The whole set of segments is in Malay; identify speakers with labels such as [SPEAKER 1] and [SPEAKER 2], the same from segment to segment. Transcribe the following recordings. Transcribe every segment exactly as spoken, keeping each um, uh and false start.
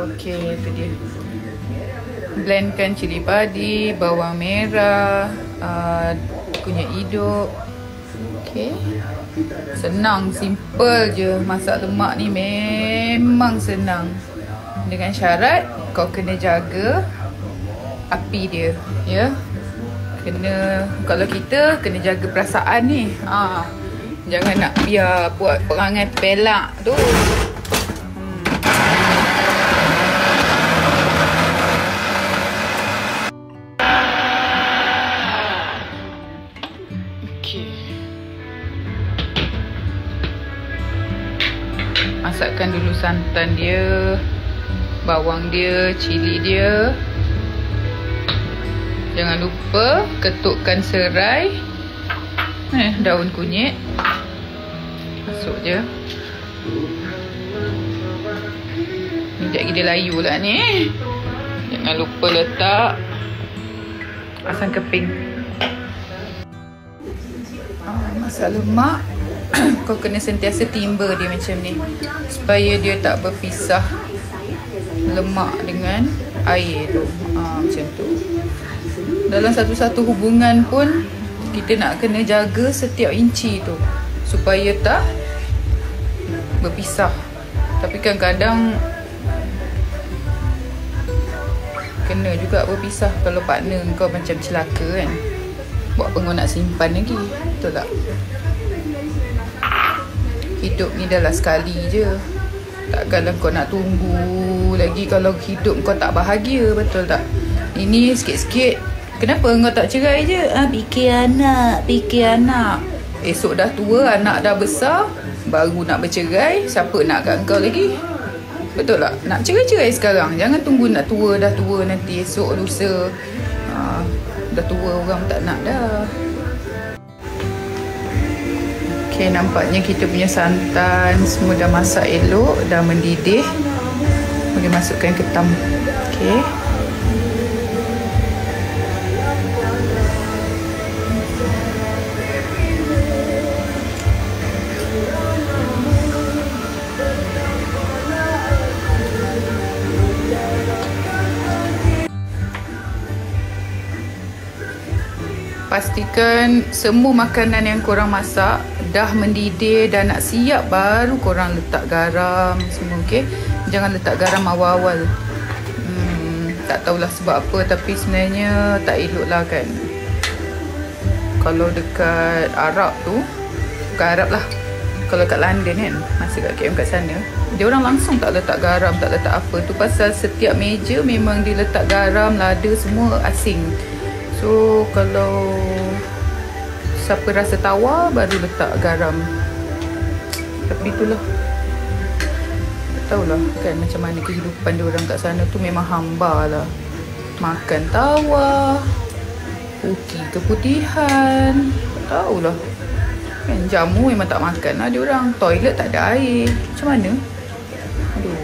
[SPEAKER 1] Okey, itu dia. Blendkan cili padi, bawang merah, uh, kunyit hidup. Okey. Senang, simple je. Masak lemak ni memang senang. Dengan syarat kau kena jaga api dia, ya. Kena, kalau kita kena jaga perasaan ni. Ha. Jangan nak biar buat perangai pelak tu. Hmm. Okey. Masakkan dulu santan dia, bawang dia, cili dia. Jangan lupa ketukkan serai, eh, daun kunyit. Masuk je. Sekejap lagi dia layu lah ni. Jangan lupa letak asam keping. ah, Masak lemak kau kena sentiasa timba dia macam ni, supaya dia tak berpisah lemak dengan air tu. ah, Macam tu. Dalam satu-satu hubungan pun kita nak kena jaga setiap inci tu supaya tak berpisah. Tapi kadang-kadang kena juga berpisah kalau partner kau macam celaka kan. Buat apa kau nak simpan lagi? Betul tak? Hidup ni dah lah sekali je. Takkanlah kau nak tunggu lagi kalau hidup kau tak bahagia, betul tak? Ini sikit-sikit. Kenapa kau tak cerai je? Ah, fikir anak, fikir anak. Esok dah tua, anak dah besar, baru nak bercerai. Siapa nak kat kau lagi? Betul tak? Nak cerai-cerai sekarang. Jangan tunggu nak tua, dah tua nanti esok lusa. Ah, dah tua orang tak nak dah. Okay, nampaknya kita punya santan semua dah masak elok, dah mendidih. Boleh masukkan ketam. Okay. Pastikan semua makanan yang korang masak dah mendidih, dah nak siap, baru korang letak garam semua, okey? Jangan letak garam awal-awal. Hmm, tak tahulah sebab apa, tapi sebenarnya tak elok lah kan. Kalau dekat Arab tu, bukan Arab lah, kalau kat London kan, masa kat K M kat sana, dia orang langsung tak letak garam, tak letak apa. Tu pasal setiap meja memang dia letak garam, lada semua asing. So kalau siapa rasa tawar baru letak garam. Tapi itulah, tak tahulah kan macam mana kehidupan dia orang kat sana tu. Memang hamba lah. Makan tawar, putih keputihan, tak tahulah kan. Jamu memang tak makan lah dia orang. Toilet tak ada air. Macam mana? Aduh.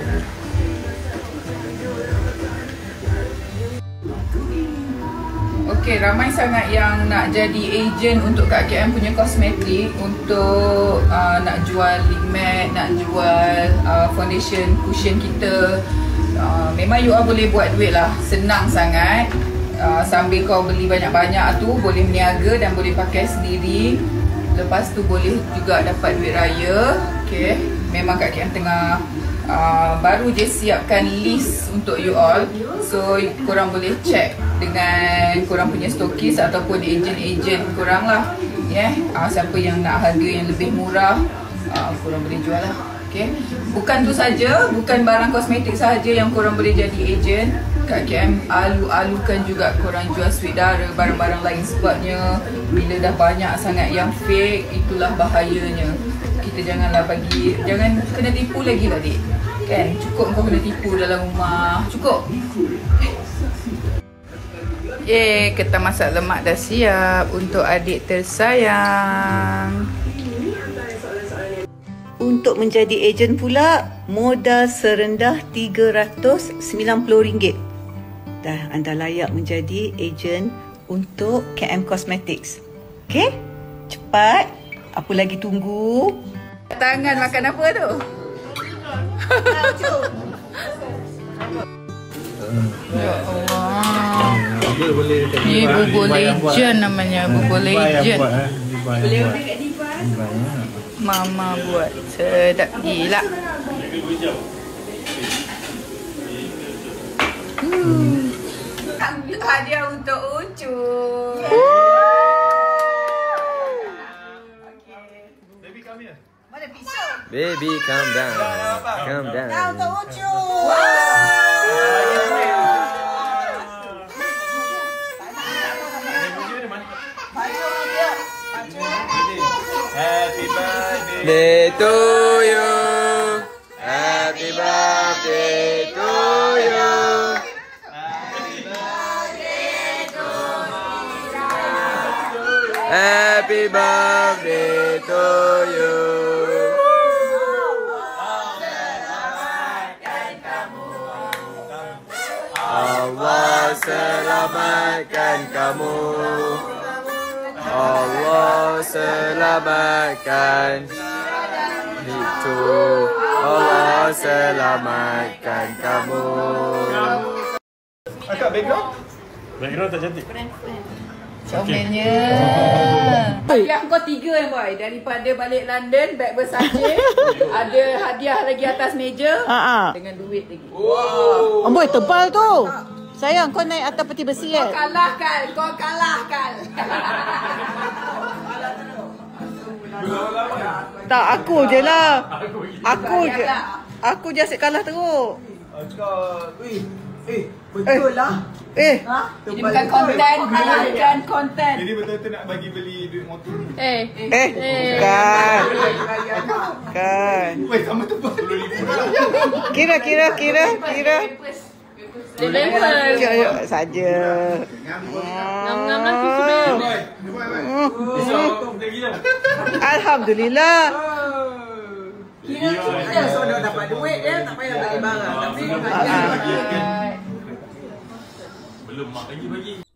[SPEAKER 1] Okay, ramai sangat yang nak jadi ejen untuk Kak K M punya kosmetik, untuk uh, nak jual lip matte, nak jual uh, foundation cushion kita. Uh, memang you all boleh buat duit lah, senang sangat. Uh, sambil kau beli banyak-banyak tu, boleh meniaga dan boleh pakai sendiri. Lepas tu boleh juga dapat duit raya. Okay, memang Kak K M tengah uh, baru je siapkan list untuk you all. So korang boleh check dengan korang punya stokis ataupun ejen-ejen korang lah, ya. Yeah. Uh, siapa yang nak harga yang lebih murah, uh, korang boleh jual lah. Okay. Bukan tu saja, bukan barang kosmetik saja yang korang boleh jadi ejen. Kak K M alu-alukan juga korang jual sweet dara, barang-barang lain. Sebabnya bila dah banyak sangat yang fake, itulah bahayanya. Kita janganlah bagi, jangan kena tipu lagi lah dik. Kan, cukup kau kena tipu dalam rumah. Cukup. Yeay, ketam masak lemak dah siap untuk adik tersayang.
[SPEAKER 2] Untuk menjadi ejen pula, modal serendah tiga ratus sembilan puluh ringgit. Dah anda layak menjadi ejen untuk K M Cosmetics. Okey? Cepat. Apa lagi tunggu?
[SPEAKER 1] Tangan makan apa tu? Ya Allah.
[SPEAKER 3] Dia boleh dekat
[SPEAKER 1] Ni
[SPEAKER 3] Diva.
[SPEAKER 1] bubur
[SPEAKER 3] Diva yang buat.
[SPEAKER 1] legend namanya, bubur
[SPEAKER 3] Diva yang
[SPEAKER 1] legend.
[SPEAKER 3] buat, eh. Diva yang
[SPEAKER 2] Boleh
[SPEAKER 3] buat.
[SPEAKER 2] order kat Diva.
[SPEAKER 3] Diva yang.
[SPEAKER 1] Mama buat sedap gila. Hmm. Hadiah untuk Ucu.
[SPEAKER 3] Baby come here.
[SPEAKER 2] Mana pisau?
[SPEAKER 4] Baby, calm down. Calm
[SPEAKER 2] Dah
[SPEAKER 4] down.
[SPEAKER 2] untuk Ucu.
[SPEAKER 3] Happy birthday.
[SPEAKER 4] Day to you. Happy birthday to you. Happy birthday to you. Allah selamatkan kamu. Allah selamatkan itu. Allah selamatkan kamu.
[SPEAKER 3] Akak background? Background tak cantik.
[SPEAKER 1] Comelnya. Hadiah kau tiga eh boy. Daripada balik London, beg bersajin. Ada hadiah lagi atas meja.
[SPEAKER 2] Ha ah.
[SPEAKER 1] Dengan duit lagi.
[SPEAKER 2] Oh, boy tebal tu. Sayang kau naik atas peti besi
[SPEAKER 1] Kau
[SPEAKER 2] kan?
[SPEAKER 1] kalahkan, kau kalahkan.
[SPEAKER 2] Tak, aku je lah. Aku je. Aku je asyik kalah teruk.
[SPEAKER 3] Akak, weh, eh,
[SPEAKER 2] Betul lah. Eh,
[SPEAKER 1] Ini bukan konten, bukan konten.
[SPEAKER 3] jadi betul-betul nak bagi beli duit motor ni.
[SPEAKER 1] Eh,
[SPEAKER 2] eh, bukan. Bukan.
[SPEAKER 3] Weh, sama tebal. sepuluh ribu lah.
[SPEAKER 2] Kira, kira, kira, kira.
[SPEAKER 1] Level.
[SPEAKER 2] Yuk, yuk, saja.
[SPEAKER 1] Ngam-ngam lah susu bel.
[SPEAKER 2] Alhamdulillah.
[SPEAKER 5] Kira kita sudah dapat duit dia, tak payah beli barang. Tapi
[SPEAKER 3] Belum mak lagi bagi.